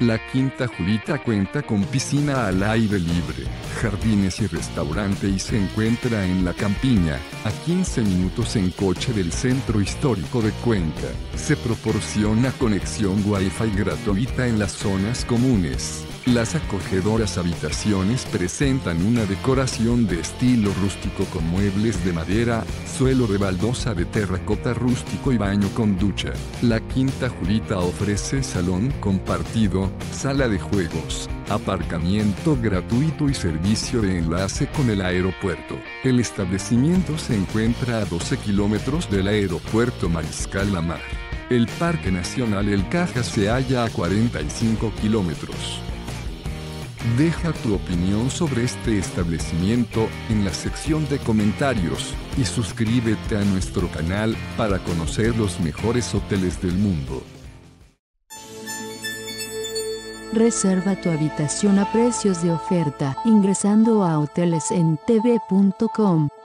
La Quinta Julita cuenta con piscina al aire libre, jardines y restaurante y se encuentra en La Campiña, a 15 minutos en coche del centro histórico de Cuenca. Se proporciona conexión Wi-Fi gratuita en las zonas comunes. Las acogedoras habitaciones presentan una decoración de estilo rústico con muebles de madera, suelo de baldosa de terracota rústico y baño con ducha. La Quinta Julita ofrece salón compartido, sala de juegos, aparcamiento gratuito y servicio de enlace con el aeropuerto. El establecimiento se encuentra a 12 kilómetros del aeropuerto Mariscal Lamar. El Parque Nacional El Caja se halla a 45 kilómetros. Deja tu opinión sobre este establecimiento en la sección de comentarios y suscríbete a nuestro canal para conocer los mejores hoteles del mundo. Reserva tu habitación a precios de oferta ingresando a hotelesentv.com.